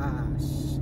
gosh.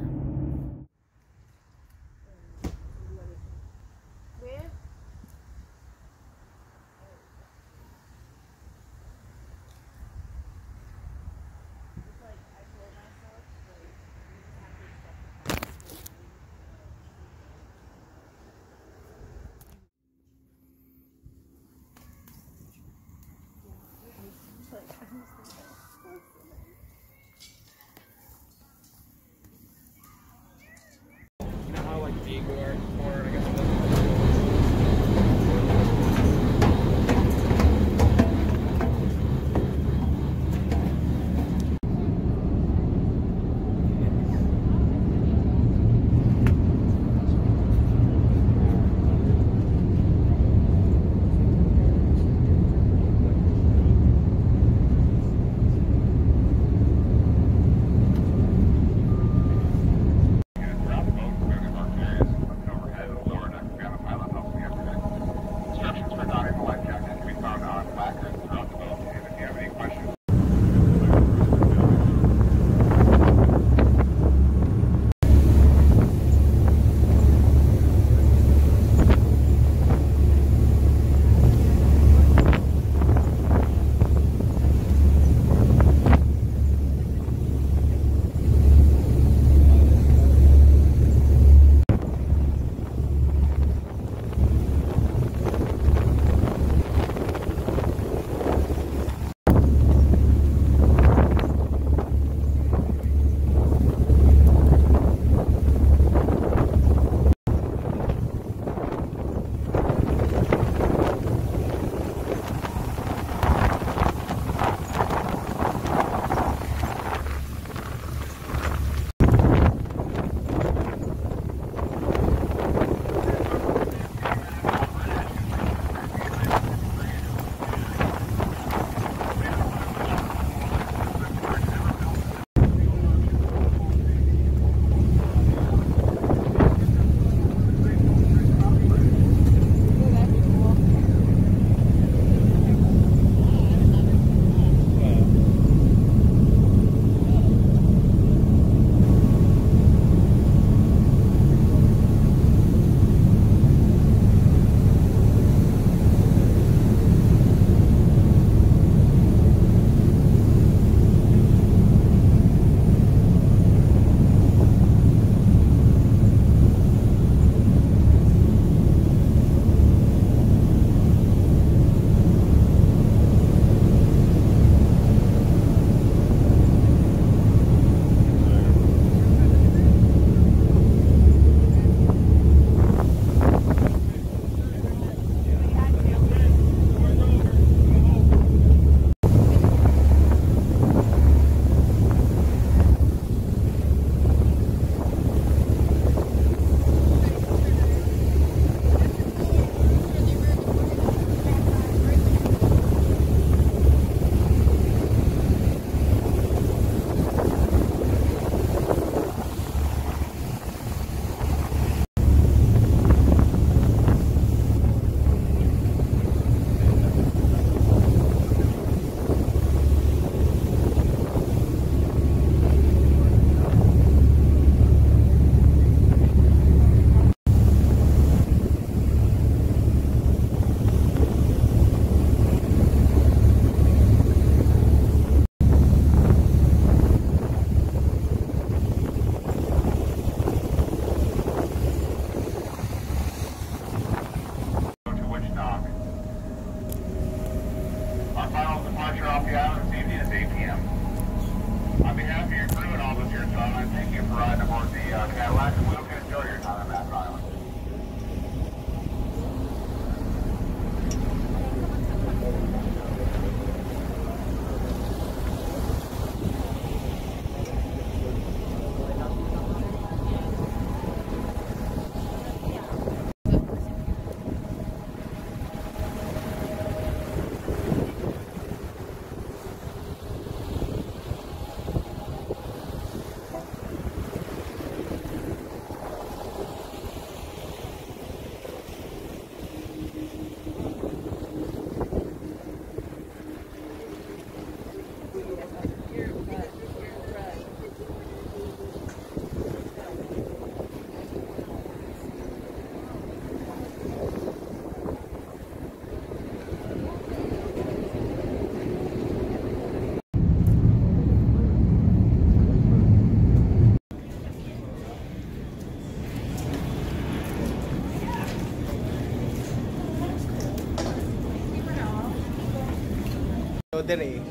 dire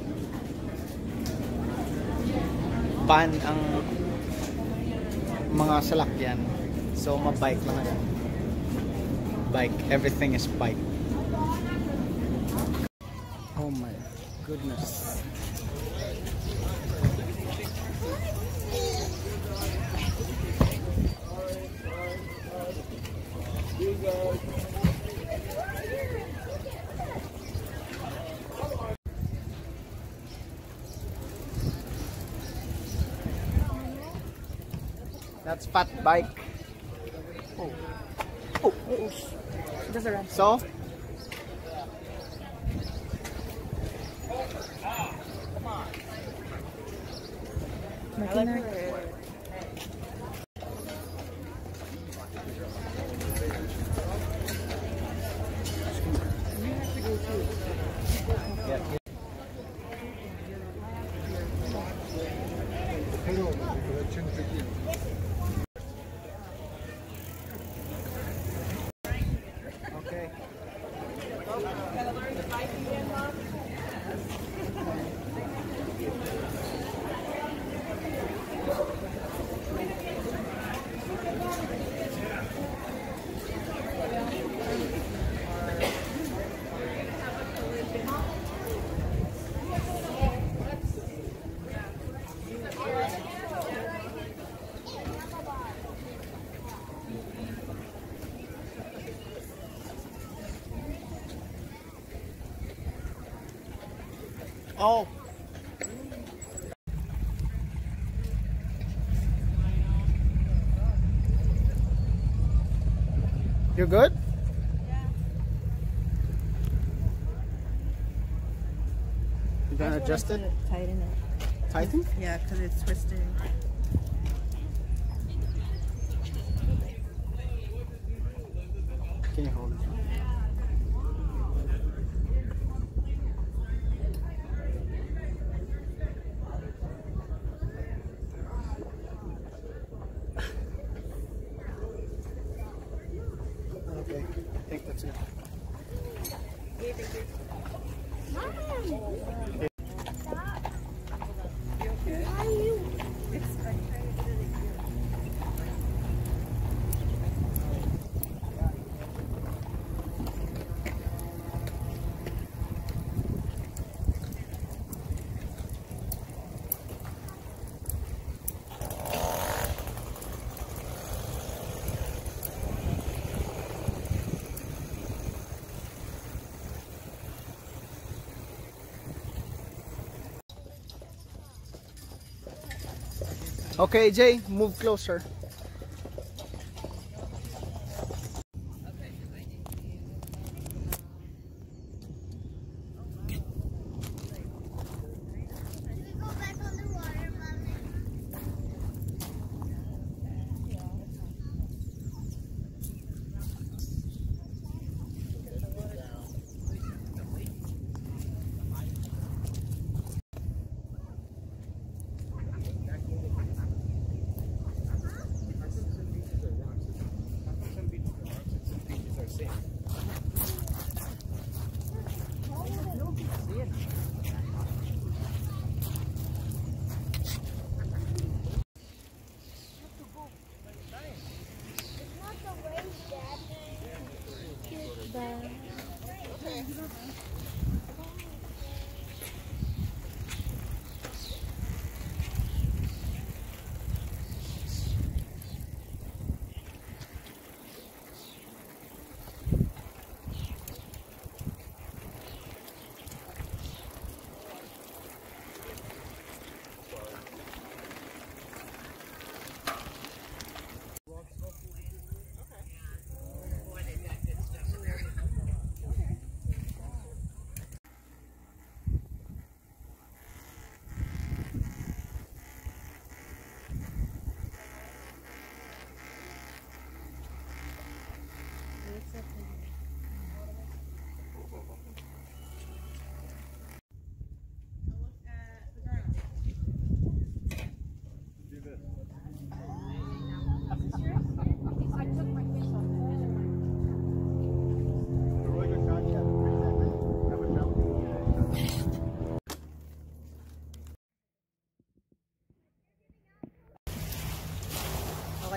ban ang mga salakyan. So mabike lang yan. Bike, everything is bike. Oh my goodness. That's fat bike. Oh. Oh. Just around. So? Mackinac. Okay. Oh. You're good? Yeah. You gonna adjust it? Tighten it. Tighten? Yeah, because it's twisted. Can you hold it? Okay, I think that's it. Okay, Jay, move closer.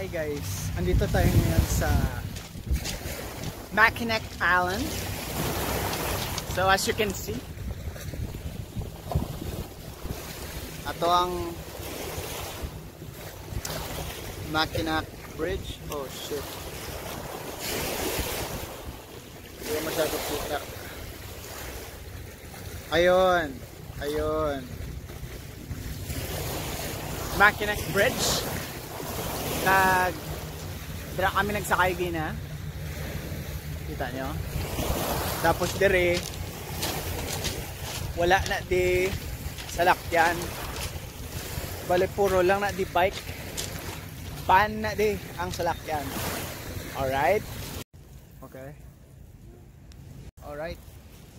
Okay guys, andito tayo ngayon sa Mackinac Island. So as you can see, ito ang Mackinac Bridge. Oh shit, hindi ko masyado kita. Ayun, ayun, Mackinac Bridge. Dira kami nagsakay gina. Kita nyo? Tapos dire wala na di salakyan. Bale puro lang na di bike. Pan na di ang salakyan. Alright? Okay. Alright.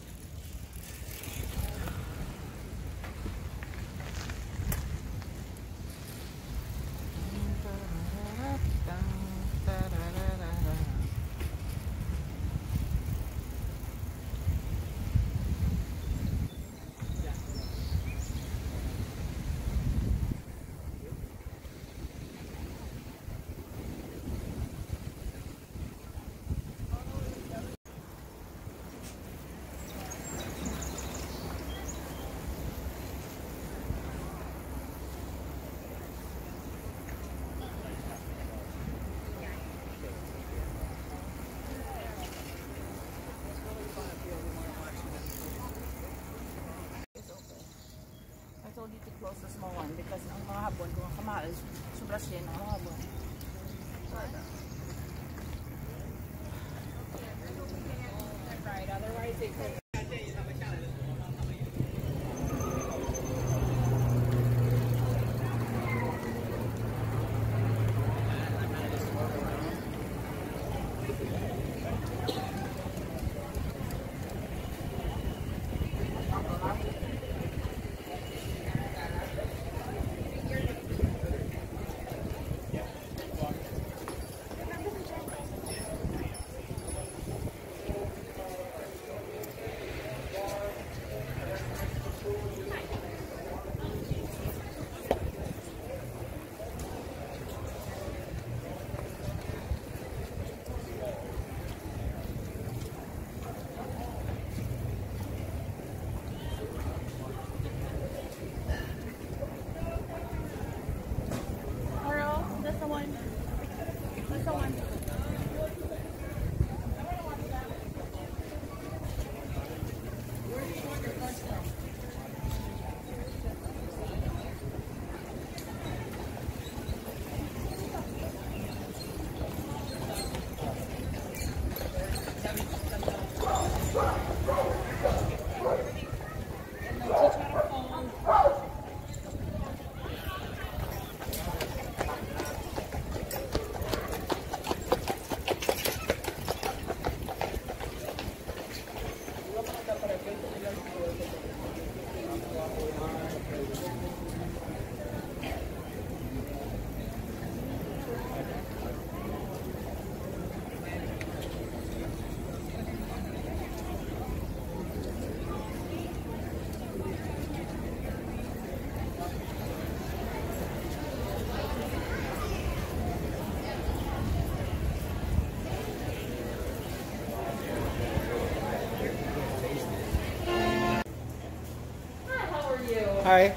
I told you to close the small one because ang mga habon, kung kamahal, sobra siya ng mga habon. Right, otherwise it could. Hi.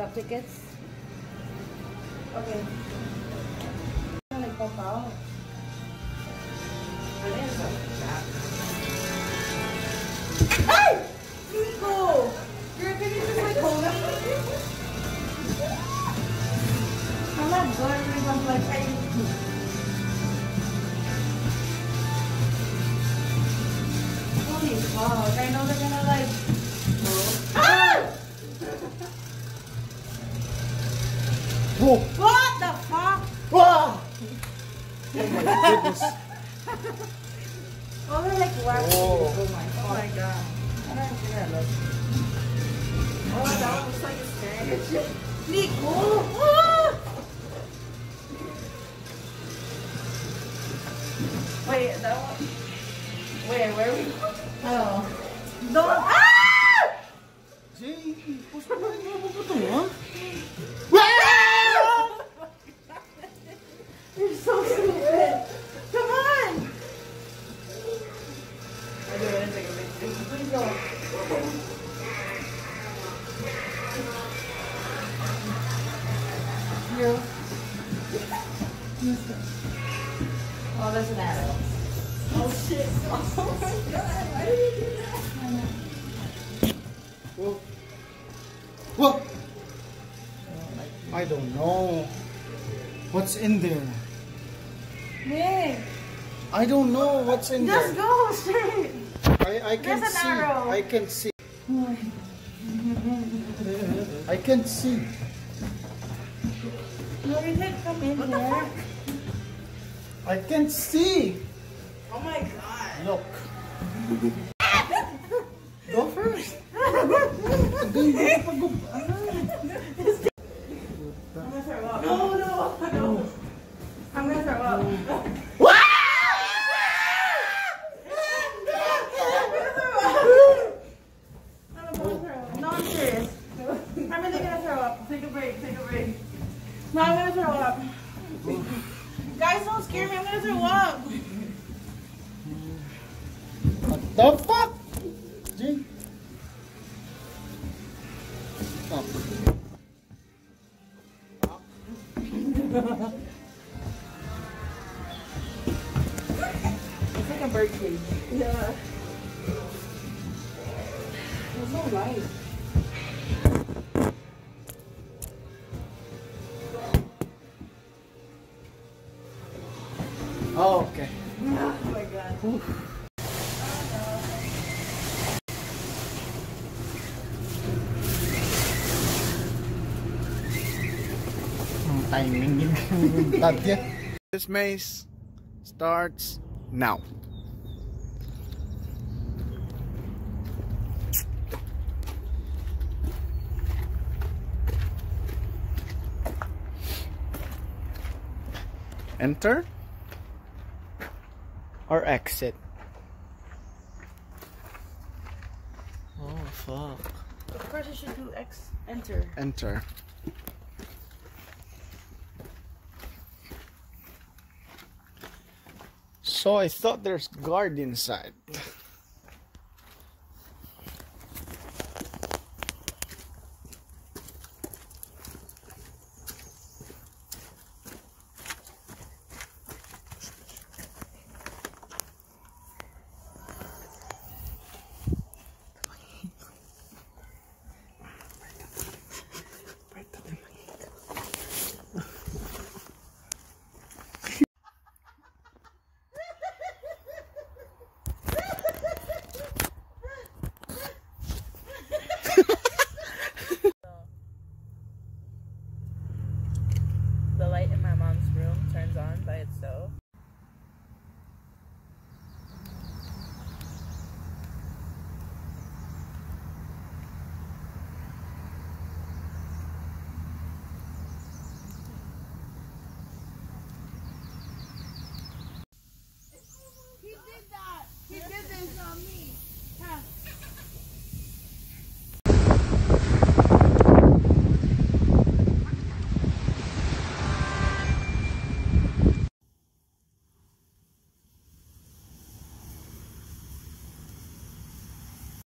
have tickets? Okay. Nagpop out. Ano yun? Ay! Nico! Girl, can you just like hold up? I'm not going to become like holy fuck, I know they're gonna like ah! Whoa! What the fuck? Wow! Oh my goodness. Oh, they're like wacky. Oh. Oh my god. I don't think that looks. Oh, that one looks like a snake. Nico! Ah! Wait, that one. Wait, where are we going? Oh. Don't. Ah! Jay, puso na rin mo po ito, ha? You're so stupid. Come on. Please go. No. Oh, there's an arrow. Oh shit. Oh my god. Why did you do that? Whoa. Whoa. I don't know. What's in there? Nick. I don't know what's in Just there. go straight. I can There's an see. arrow. I can see. I can see. No, you can't come in here. I can see. Oh my god. Look. Go first. I'm gonna throw up. No. I'm gonna throw up. No, I'm serious. I'm really gonna throw up. Take a break. No, I'm gonna throw up. Guys, don't scare me. I'm gonna throw up. What the fuck? Jay. Stop. It's like a bird cage. Yeah. There's no light. Oh, okay. Oh my god. Timing yun. This maze starts now. Enter or exit? Oh fuck. Of course I should do enter. Enter. So I thought there's guard inside. The light in my mom's room turns on by itself.